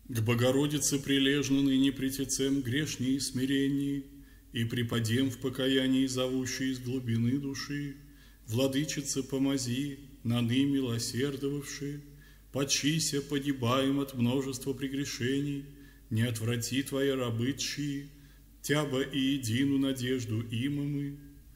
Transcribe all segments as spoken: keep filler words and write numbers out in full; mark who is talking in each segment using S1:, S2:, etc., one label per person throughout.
S1: К Богородице прилежно ныне притецем грешней и смиренней, и припадем в покаянии зовущей из глубины души. Владычица, помози, наны милосердовавши, почися, погибаем от множества прегрешений, не отврати Твоя рабы тщи, Тяба и едину надежду има мы.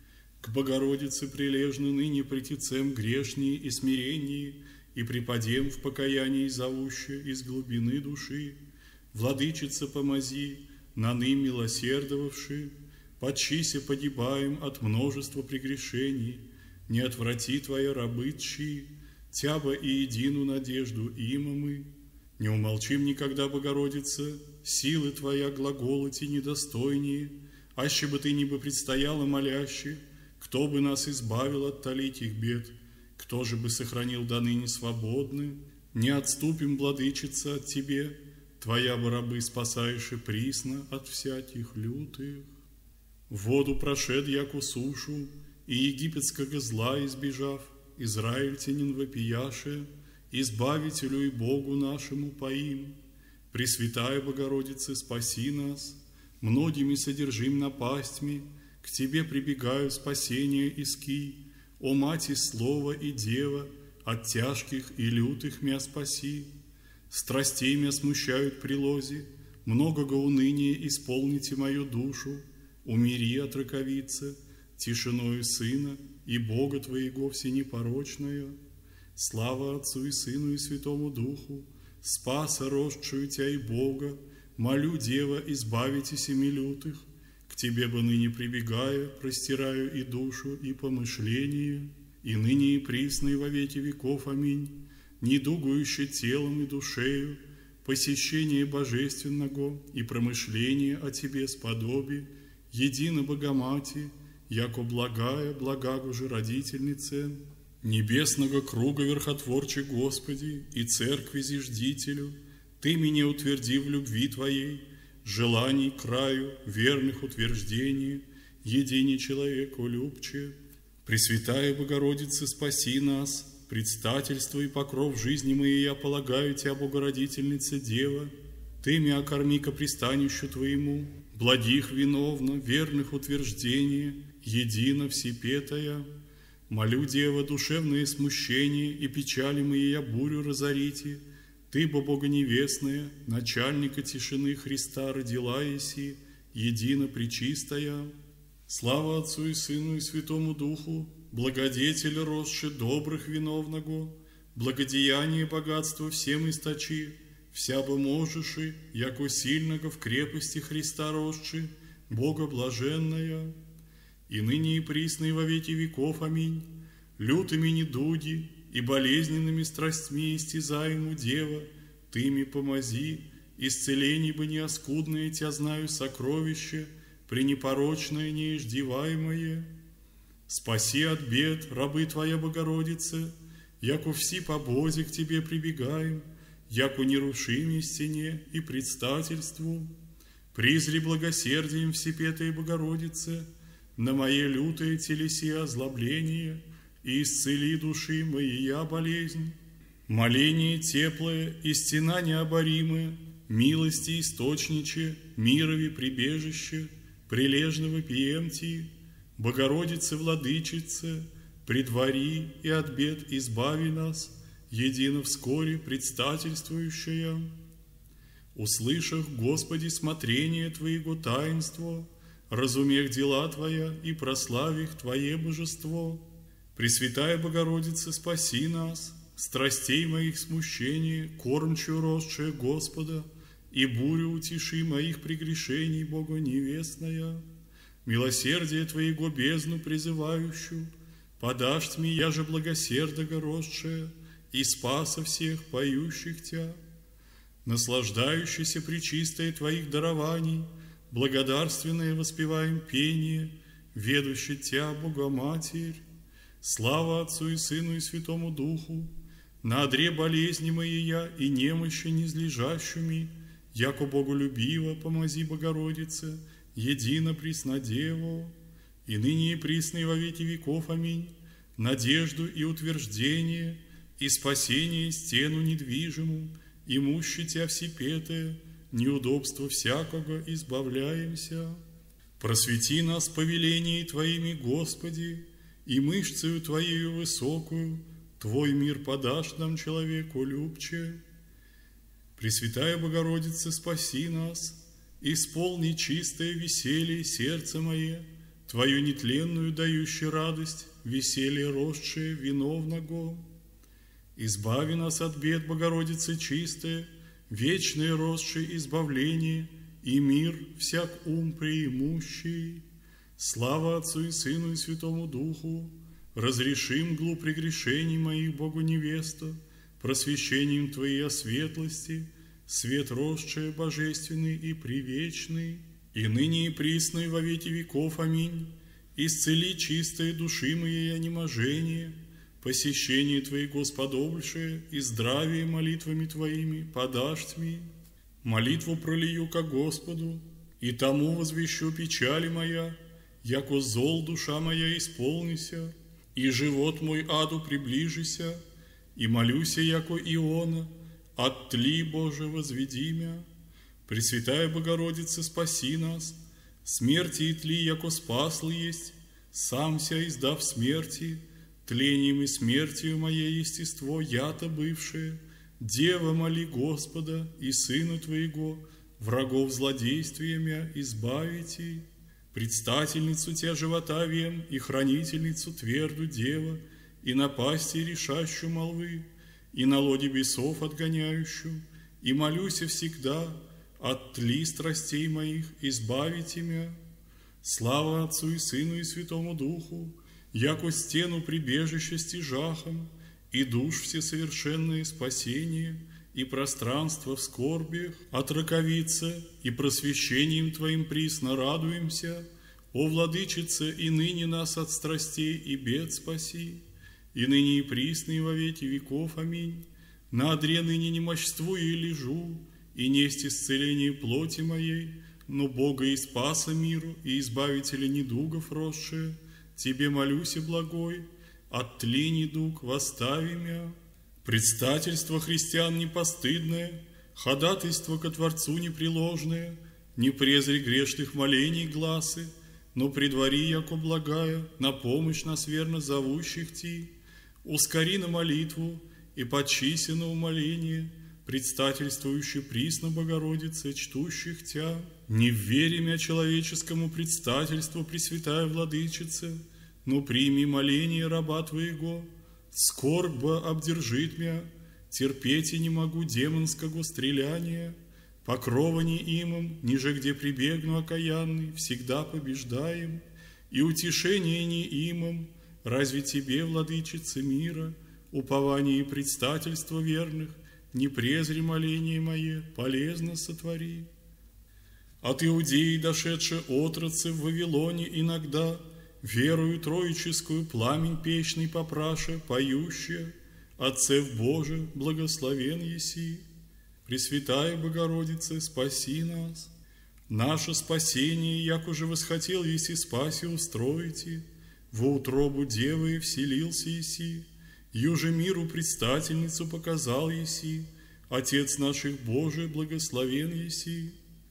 S1: К Богородице прилежно ныне притецем грешней и смиренней, и припадем в покаянии зовуще из глубины души. Владычица, помози, наны милосердовавши, почися, погибаем от множества прегрешений, не отврати Твоя рабы тщи, Тяба и едину надежду има мы. Не умолчим никогда, Богородица, силы Твоя глаголоти недостойнее, аще бы Ты не бы предстояла моляще, кто бы нас избавил от толиких бед, кто же бы сохранил до ныне свободны? Не отступим, Владычица, от Тебе, Твоя бы рабы спасаешь и присно от всяких лютых. В воду прошед яку сушу, и египетского зла избежав, израильтянин вопияше, Избавителю и Богу нашему поим. Пресвятая Богородице, спаси нас, многими содержим напастьми, к Тебе прибегаю спасения иски. О, Мати, Слово и Дева, от тяжких и лютых мя спаси. Страстей мя смущают прилози, многого уныния исполните мою душу. Умири от раковицы, тишиною Сына и Бога Твоего всенепорочная. Слава Отцу и Сыну и Святому Духу, спаса росшую Тя и Бога, молю, Дева, избавите семи лютых. К Тебе бы ныне прибегая, простираю и душу, и помышление, и ныне и присно, и во веки веков. Аминь. Недугующе телом и душею, посещение божественного и промышление о Тебе сподоби, едино Богомати, яко благая, благаго же родительнице, небесного круга верхотворче Господи и церкви зиждителю, Ты меня утверди в любви Твоей, желаний краю, верных утверждений, едине человеку любче. Пресвятая Богородица, спаси нас, предстательство и покров жизни моей я полагаю Тебя, Богородительница Дева, Ты меня окорми ко пристанищу Твоему, благих виновно, верных утверждений, едино всепетая. Молю, Дева, душевное смущение и печали мои я бурю разорите, Ты, бо Бога невестная, начальника тишины Христа родила еси, едино пречистая. Слава Отцу и Сыну и Святому Духу, благодетель росши добрых виновного, благодеяние богатства всем источи, вся бы можеши, яко сильного в крепости Христа росши, Бога блаженная, и ныне и присно и во веки веков. Аминь. Лютыми недуги и болезненными страстьми истязаему, Дева, Ты ми помози, исцелений бы неоскудное Тя знаю сокровище, пренепорочное неиждеваемое. Спаси от бед, рабы Твоя Богородица, яко все по Бозе к Тебе прибегаем, яко нерушимей стене и предстательству. Призри благосердием всепетая Богородице на мое лютое телеси озлобление, и исцели души моей болезнь. Моление теплое и стена необоримая, милости источниче, мирови прибежище, прилежного пиемти, Богородице Владычице, предвари и от бед избави нас, едино вскоре предстательствующая. Услышав, Господи, смотрение Твоего таинства, разумех дела Твоя и прославих Твое божество. Пресвятая Богородица, спаси нас, страстей моих смущения, кормчу росшая Господа, и бурю утеши моих прегрешений, Бога невестная. Милосердие Твоего бездну призывающую, подашь Тьме, я же благосердого росшая, и спаса всех поющих Тя. Наслаждающийся пречистое Твоих дарований, благодарственное воспеваем пение, ведущий Тя, Богоматерь. Слава Отцу и Сыну и Святому Духу, на одре болезни моей я и немощи низлежащими, яко Боголюбиво помози, Богородице, едино Преснодеву, и ныне и присно и во веки веков. Аминь. Надежду и утверждение, и спасение стену недвижимую, имущи Тя всепетое, неудобства всякого избавляемся. Просвети нас повелений Твоими, Господи, и мышцею Твоею высокую Твой мир подашь нам, человеку любче. Пресвятая Богородица, спаси нас, исполни чистое веселье сердце мое, Твою нетленную дающую радость, веселье росшее виновного. Избави нас от бед, Богородицы чистая, вечное росшее избавление и мир всяк ум преимущий. Слава Отцу и Сыну и Святому Духу, разреши мглу прегрешений моих, Богу невеста, просвещением Твоей светлости, свет росшее божественный и привечный, и ныне и присно и во веки веков. Аминь. Исцели чистые души моей онеможение, посещение Твои, Господовлюшее, и здравие молитвами Твоими подашь Тми. Молитву пролью ко Господу, и тому возвещу печали моя, яко зол душа моя исполнися, и живот мой аду приближися, и молюся, яко Иона, от Тли, Боже, возведи мя. Пресвятая Богородица, спаси нас, смерти и тли, яко спаслы есть, сам ся издав смерти, тлением и смертью мое естество, я-то бывшее, Дева, моли Господа и Сына Твоего, врагов злодействиями избавите. Предстательницу Тя живота вем и хранительницу тверду Дева, и напасти решащую молвы, и на лоде бесов отгоняющую, и молюся всегда, от тли страстей моих избавите мя. Слава Отцу и Сыну и Святому Духу, яко стену прибежища стяжахом, и душ всесовершенное спасение, и пространство в скорбиях отраковится, и просвещением Твоим присно радуемся. О, Владычица, и ныне нас от страстей и бед спаси, и ныне и присно и во веки веков. Аминь. На одре ныне немощствую и лежу, и несть исцеление плоти моей, но Бога и Спаса миру, и Избавителя недугов росшее, Тебе молюся, благой, от тли недуг восстави мя. Предстательство христиан непостыдное, ходатайство ко Творцу непреложное, не презри грешных молений гласы, но предвари, яко благая, на помощь нас верно зовущих Ти. Ускори на молитву и подчися на умоление, предстательствующий присно Богородице, чтущих Тя. Не в вере мя человеческому предстательству, Пресвятая Владычица, но прими моление раба Твоего. Скорбь обдержит мя, терпеть и не могу демонского стреляния. Покровани имам, ниже где прибегну окаянный, всегда побеждаем. И утешение не имам, разве Тебе, Владычица мира, упование и предстательство верных, не презри моление мое, полезно сотвори. От Иудеи дошедшие отрацы в Вавилоне иногда, верою троическую пламень печный попраша, поющая, Отцев Боже, благословен еси. Пресвятая Богородица, спаси нас. Наше спасение, як уже восхотел еси спаси устроите, во утробу Девы вселился еси, юже миру предстательницу показал еси, Отец наших Божий, благословен еси.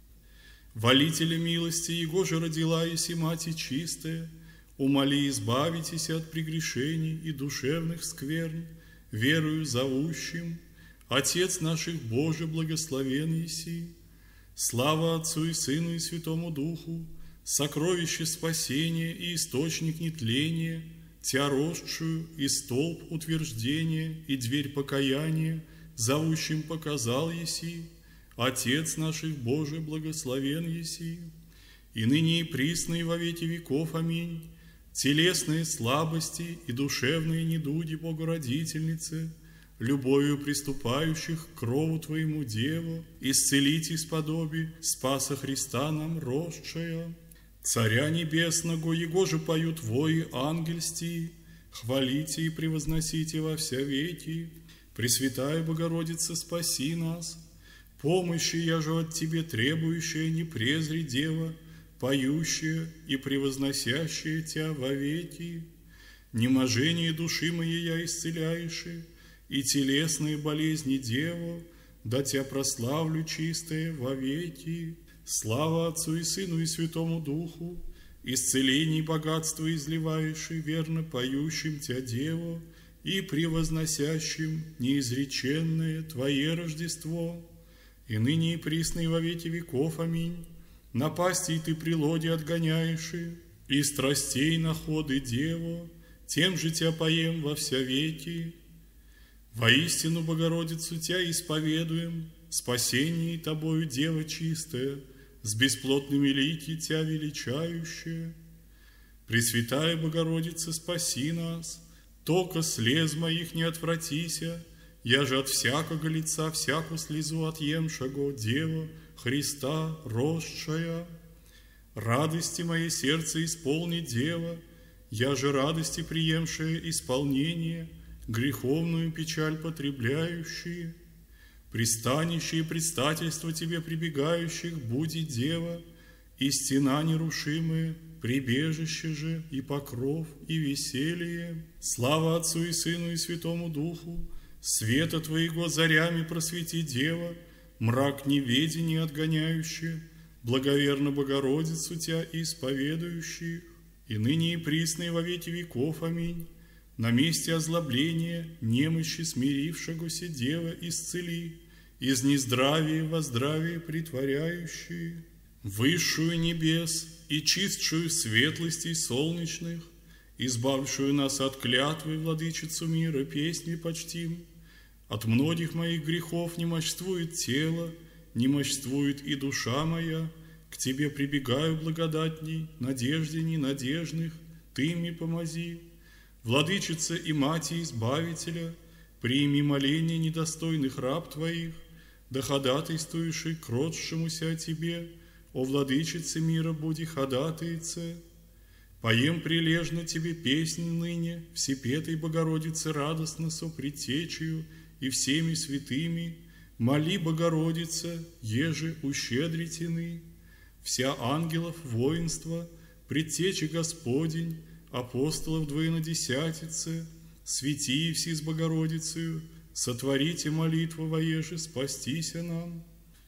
S1: Волителя милости Его же родила еси Мати чистая, умоли избавитесь от прегрешений и душевных скверн, верою зовущим, Отец наших Божий, благословен еси. Слава Отцу и Сыну и Святому Духу, сокровище спасения и источник нетления, Тя росшую и столб утверждения и дверь покаяния, зовущим показал еси. Отец наших Божий, благословен еси. И ныне и присно и во веки веков. Аминь. Телесные слабости и душевные недуги Богородительницы, любовью приступающих к крову Твоему, Деву, исцелите сподоби Спаса Христа нам росшая. Царя Небесного, Его же поют вои ангельсти, хвалите и превозносите во вся веки. Пресвятая Богородица, спаси нас. Помощи я же от Тебе требующая, не презри, Дева, поющая и превозносящая Тя вовеки. Неможение души моей я исцеляешь, и телесные болезни, Деву, да Тя прославлю чистое вовеки. Слава Отцу и Сыну и Святому Духу, исцеление и богатство изливаешь и верно поющим Тя Деву, и превозносящим неизреченное Твое Рождество, и ныне и присно и во веки веков. Аминь. Напасти Ты прилоди отгоняешь, и страстей находы Деву, тем же Тя поем во вся веки. Воистину Богородицу Тя исповедуем, спасение Тобою, Дева чистая, с бесплотными лики Тя величающая. Пресвятая Богородица, спаси нас, тока слез моих не отвратися, я же от всякого лица всякую слезу отъемшего, Дева Христа росшая. Радости мое сердце исполни, Дева, я же радости приемшая исполнение, греховную печаль потребляющие. Пристанище и предстательство Тебе прибегающих буди, Дева, и стена нерушимая, прибежище же и покров и веселье. Слава Отцу и Сыну и Святому Духу, света Твоего зарями просвети, Дева, мрак неведения отгоняющий, благоверно Богородицу Тя исповедующих, и ныне и присно и во веки веков. Аминь. На месте озлобления немощи смирившегося, Дева, исцели, из нездравия во здравие притворяющие. Высшую небес и чистшую светлостей солнечных, избавившую нас от клятвы, владычицу мира, песни почтим. От многих моих грехов не мощствует тело, не мощствует и душа моя. К Тебе прибегаю благодатней, надежде ненадежных, Ты мне помози. Владычица и Мать Избавителя, прими моление недостойных раб Твоих, да ходатайствующий к родшемуся о Тебе, о Владычице мира, буди ходатайце. Поем прилежно Тебе песнь ныне, всепетой Богородице радостно со предтечею и всеми святыми, моли, Богородица, еже ущедритины. Вся ангелов воинства, предтечи Господень, апостолов двоенадесятице, святии все с Богородицею, сотворите молитву воеже, спастися нам.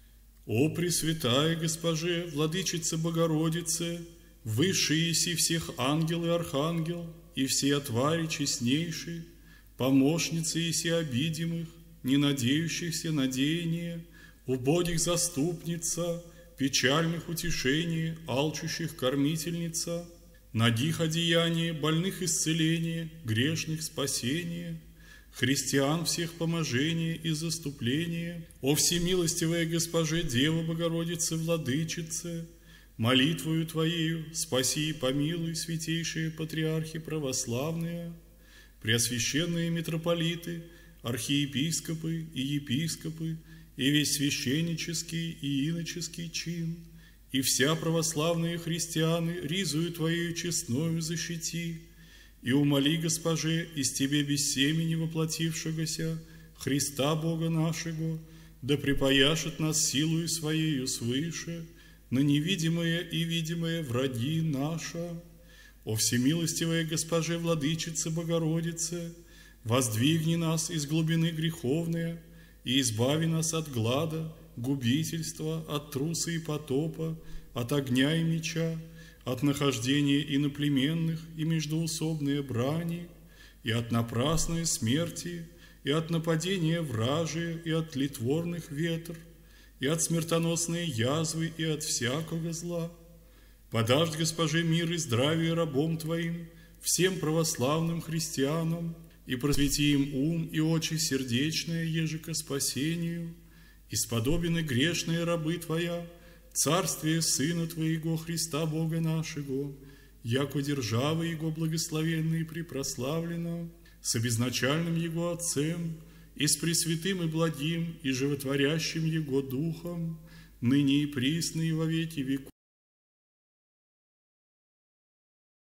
S1: О Пресвятая Госпоже, Владычица Богородице, высшие еси всех ангел и архангел, и все твари честнейшие, помощницы еси обидимых, не надеющихся надеяния, убогих заступница, печальных утешений, алчущих кормительница, нагих одеяния, больных исцеления, грешных спасения, христиан всех поможения и заступления. О всемилостивая Госпоже, Дева Богородице, Владычице, молитвою Твоею спаси и помилуй святейшие патриархи православные, преосвященные митрополиты, архиепископы и епископы, и весь священнический и иноческий чин, и вся православные христианы ризую Твоею честною защити, и умоли, Госпоже, из Тебе без семени воплотившегося Христа Бога нашего, да припояшет нас силою Своею свыше на невидимое и видимое враги наша. О всемилостивая Госпоже, Владычице Богородице, воздвигни нас из глубины греховной и избави нас от глада, губительства, от труса и потопа, от огня и меча, от нахождения иноплеменных и междоусобной брани, и от напрасной смерти, и от нападения вражия, и от тлетворных ветр, и от смертоносной язвы, и от всякого зла. Подашь, Госпоже, мир и здравие рабом Твоим, всем православным христианам, и просвети им ум и очи сердечные, еже ко спасению, и сподобены грешные рабы Твоя, царствие Сына Твоего, Христа Бога нашего, яко держава Его благословенна и препрославлена, с обезначальным Его Отцем, и с пресвятым и благим, и животворящим Его Духом, ныне и присно и во веки веков.